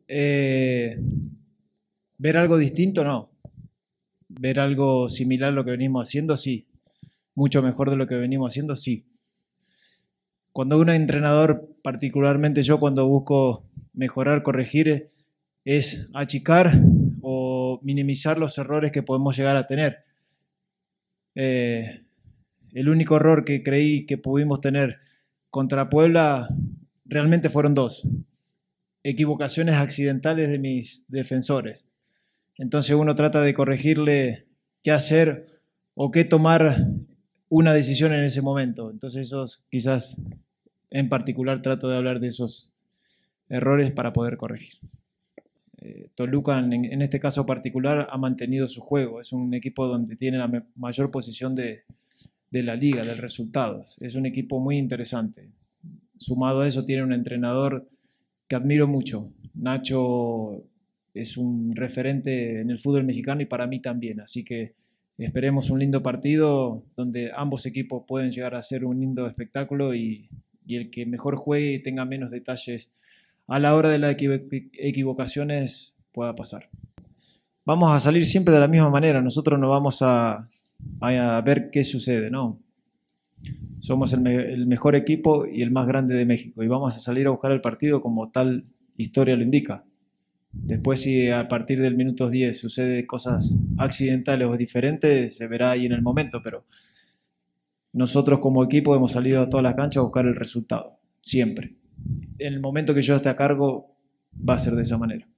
Eh, Ver algo distinto, no. Ver algo similar a lo que venimos haciendo, sí. Mucho mejor de lo que venimos haciendo, sí. Cuando un entrenador, particularmente yo, cuando busco mejorar, corregir, es achicar o minimizar los errores que podemos llegar a tener. Eh, el único error que creí que pudimos tener contra Puebla realmente fueron dos. Equivocaciones accidentales de mis defensores. Entonces uno trata de corregirle qué hacer o qué tomar una decisión en ese momento. Entonces esos quizás en particular trato de hablar de esos errores para poder corregir. Toluca en este caso particular ha mantenido su juego. Es un equipo donde tiene la mayor posición de la liga, de resultados. Es un equipo muy interesante. Sumado a eso tiene un entrenador que admiro mucho. Nacho es un referente en el fútbol mexicano y para mí también. Así que esperemos un lindo partido donde ambos equipos pueden llegar a ser un lindo espectáculo y el que mejor juegue y tenga menos detalles a la hora de las equivocaciones pueda pasar. Vamos a salir siempre de la misma manera. Nosotros no vamos a ver qué sucede, ¿no? Somos el mejor equipo y el más grande de México y vamos a salir a buscar el partido como tal historia lo indica. Después si a partir del minuto 10 sucede cosas accidentales o diferentes, se verá ahí en el momento, pero nosotros como equipo hemos salido a todas las canchas a buscar el resultado, siempre. En el momento que yo esté a cargo va a ser de esa manera.